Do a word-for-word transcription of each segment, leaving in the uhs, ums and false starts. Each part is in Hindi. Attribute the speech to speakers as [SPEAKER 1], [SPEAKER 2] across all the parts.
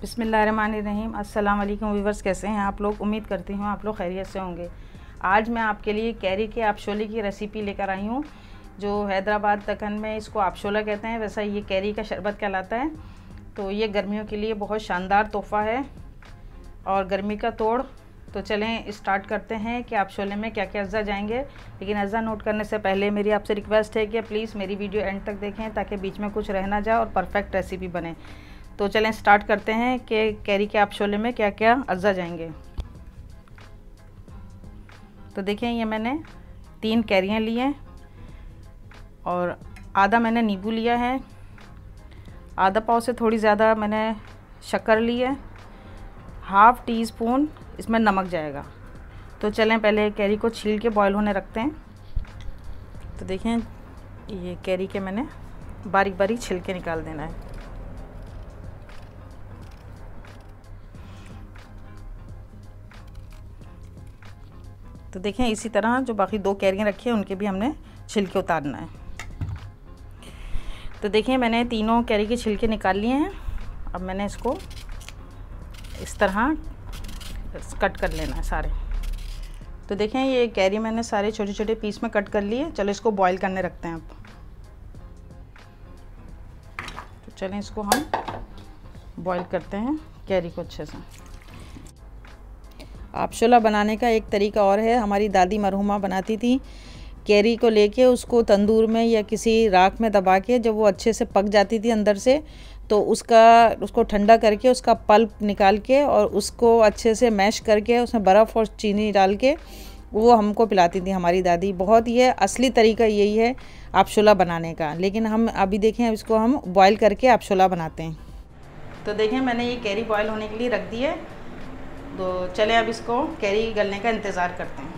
[SPEAKER 1] बिस्मिल्लाहिर्रहमानिर्रहीम। अस्सलाम वालेकुम व्यूवर्स, कैसे हैं आप लोग? उम्मीद करती हूँ आप लोग खैरियत से होंगे। आज मैं आपके लिए कैरी के आबशोले की रेसिपी लेकर आई हूँ, जो हैदराबाद दक्कन में इसको आबशोला कहते हैं, वैसा ये कैरी का शरबत कहलाता है। तो ये गर्मियों के लिए बहुत शानदार तोहफ़ा है और गर्मी का तोड़। तो चलें स्टार्ट करते हैं कि आबशोले में क्या क्या अज्जा जाएंगे। लेकिन अज्जा नोट करने से पहले मेरी आपसे रिक्वेस्ट है कि प्लीज़ मेरी वीडियो एंड तक देखें, ताकि बीच में कुछ रह ना जाए और परफेक्ट रेसिपी बने। तो चलें स्टार्ट करते हैं कि कैरी के आबशोले में क्या क्या अज्जा जाएंगे। तो देखें, ये मैंने तीन कैरियाँ ली हैं और आधा मैंने नींबू लिया है, आधा पाव से थोड़ी ज़्यादा मैंने शक्कर ली है, हाफ़ टी स्पून इसमें नमक जाएगा। तो चलें पहले कैरी को छील के बॉईल होने रखते हैं। तो देखें, ये कैरी के मैंने बारीक बारीक छिलके निकाल देना है। तो देखें, इसी तरह जो बाकी दो कैरियाँ रखी हैं उनके भी हमने छिलके उतारना है। तो देखिए, मैंने तीनों कैरी के छिलके निकाल लिए हैं। अब मैंने इसको इस तरह कट कर लेना है सारे। तो देखें, ये कैरी मैंने सारे छोटे छोटे पीस में कट कर लिए। चलो इसको बॉईल करने रखते हैं अब। तो चलें इसको हम बॉईल करते हैं कैरी को अच्छे से। आबशोला बनाने का एक तरीका और है। हमारी दादी मरहुमा बनाती थी, कैरी को लेके उसको तंदूर में या किसी राख में दबा के जब वो अच्छे से पक जाती थी अंदर से, तो उसका उसको ठंडा करके उसका पल्प निकाल के और उसको अच्छे से मैश करके उसमें बर्फ़ और चीनी डाल के वो हमको पिलाती थी हमारी दादी। बहुत ये असली तरीका यही है आबशोला बनाने का। लेकिन हम अभी देखें, इसको हम बॉईल करके आबशोला बनाते हैं। तो देखें, मैंने ये कैरी बॉईल होने के लिए रख दी है। तो चलें अब इसको कैरी गलने का इंतज़ार करते हैं।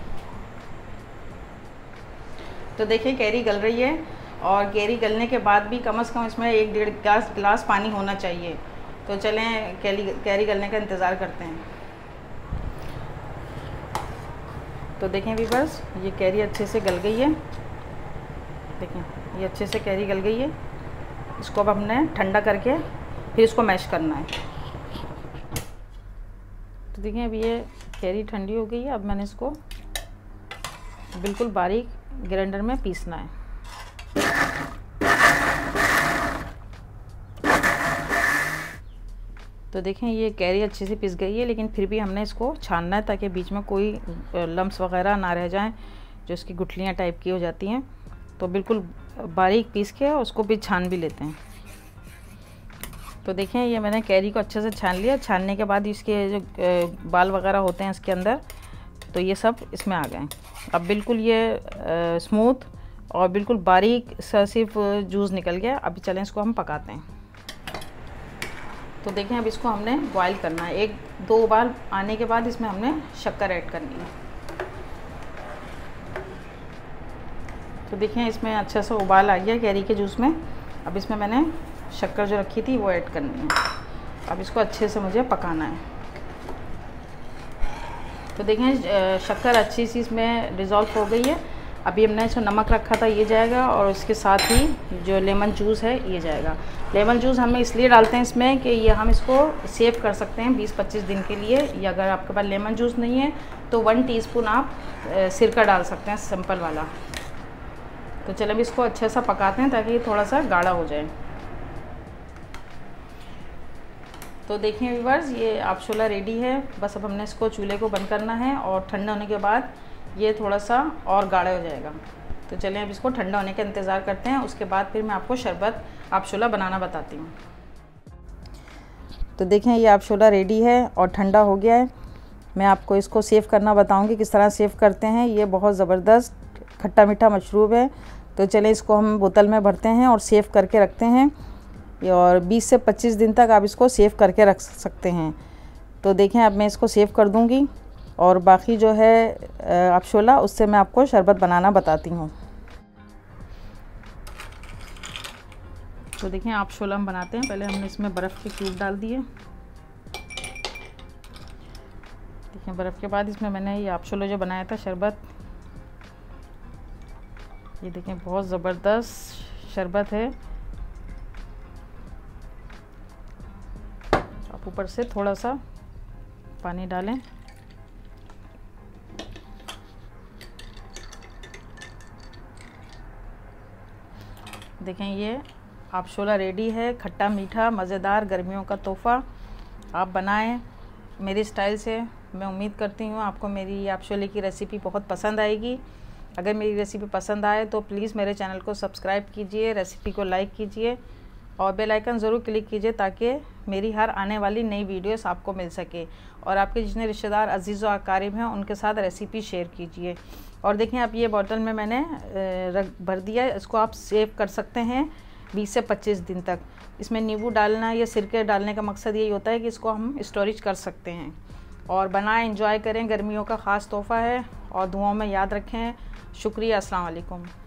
[SPEAKER 1] तो देखिए, कैरी गल रही है और कैरी गलने के बाद भी कम से कम इसमें एक डेढ़ गिलास गिलास पानी होना चाहिए। तो चलें कैरी कैरी गलने का इंतज़ार करते हैं। तो देखें भी, बस ये कैरी अच्छे से गल गई है। देखें, ये अच्छे से कैरी गल गई है। इसको अब हमने ठंडा करके फिर इसको मैश करना है। तो देखें, अभी ये कैरी ठंडी हो गई है। अब मैंने इसको बिल्कुल बारीक ग्राइंडर में पीसना है। तो देखें, ये कैरी अच्छे से पिस गई है, लेकिन फिर भी हमने इसको छानना है ताकि बीच में कोई लम्स वगैरह ना रह जाएं, जो इसकी गुठलियाँ टाइप की हो जाती हैं। तो बिल्कुल बारीक पीस के उसको भी छान भी लेते हैं। तो देखें, ये मैंने कैरी को अच्छे से छान लिया। छानने के बाद इसके जो बाल वगैरह होते हैं इसके अंदर, तो ये सब इसमें आ गए। अब बिल्कुल ये स्मूथ और बिल्कुल बारीक सा सिर्फ जूस निकल गया। अभी चलें इसको हम पकाते हैं। तो देखें, अब इसको हमने बॉईल करना है। एक दो उबाल आने के बाद इसमें हमने शक्कर ऐड करनी है। तो देखें, इसमें अच्छा सा उबाल आ गया कैरी के जूस में। अब इसमें मैंने शक्कर जो रखी थी वो ऐड करनी है। अब इसको अच्छे से मुझे पकाना है। तो देखें, शक्कर अच्छी सी इसमें डिज़ोल्व हो गई है। अभी हमने जो नमक रखा था ये जाएगा और इसके साथ ही जो लेमन जूस है ये जाएगा। लेमन जूस हम इसलिए डालते हैं इसमें कि ये हम इसको सेव कर सकते हैं बीस पच्चीस दिन के लिए। या अगर आपके पास लेमन जूस नहीं है तो वन टीस्पून आप सिरका डाल सकते हैं, सिंपल वाला। तो चलो अब इसको अच्छे सा पकाते हैं ताकि थोड़ा सा गाढ़ा हो जाए। तो देखिए व्यूअर्स, ये आबशोला रेडी है। बस अब हमने इसको चूल्हे को बंद करना है और ठंडा होने के बाद ये थोड़ा सा और गाढ़ा हो जाएगा। तो चलें अब इसको ठंडा होने का इंतज़ार करते हैं। उसके बाद फिर मैं आपको शरबत आबशोला बनाना बताती हूँ। तो देखें, ये आबशोला रेडी है और ठंडा हो गया है। मैं आपको इसको सेव करना बताऊँगी किस तरह सेव करते हैं। ये बहुत ज़बरदस्त खट्टा मीठा मशरूब है। तो चलें इसको हम बोतल में भरते हैं और सेव करके रखते हैं। और बीस से पच्चीस दिन तक आप इसको सेव करके रख सकते हैं। तो देखें, अब मैं इसको सेव कर दूंगी और बाकी जो है आबशोला उससे मैं आपको शरबत बनाना बताती हूँ। तो देखें, आबशोला हम बनाते हैं। पहले हमने इसमें बर्फ़ के क्यूब डाल दिए। देखें, बर्फ़ के बाद इसमें मैंने ये आबशोला जो बनाया था शरबत, ये देखें बहुत ज़बरदस्त शरबत है। ऊपर से थोड़ा सा पानी डालें। देखें ये आप छोला रेडी है, खट्टा मीठा मज़ेदार गर्मियों का तोहफ़ा। आप बनाएं मेरी स्टाइल से। मैं उम्मीद करती हूँ आपको मेरी आप छोले की रेसिपी बहुत पसंद आएगी। अगर मेरी रेसिपी पसंद आए तो प्लीज़ मेरे चैनल को सब्सक्राइब कीजिए, रेसिपी को लाइक कीजिए और बेल आइकन ज़रूर क्लिक कीजिए ताकि मेरी हर आने वाली नई वीडियोस आपको मिल सके। और आपके जितने रिश्तेदार अजीज़ व अकारिब हैं उनके साथ रेसिपी शेयर कीजिए। और देखें अब ये बॉटल में मैंने रख भर दिया, इसको आप सेव कर सकते हैं बीस से पच्चीस दिन तक। इसमें नींबू डालना या सिरके डालने का मकसद यही होता है कि इसको हम स्टोरेज कर सकते हैं। और बनाएं, एंजॉय करें, गर्मियों का ख़ास तोहफ़ा है और दुआओं में याद रखें। शुक्रिया, अस्सलाम वालेकुम।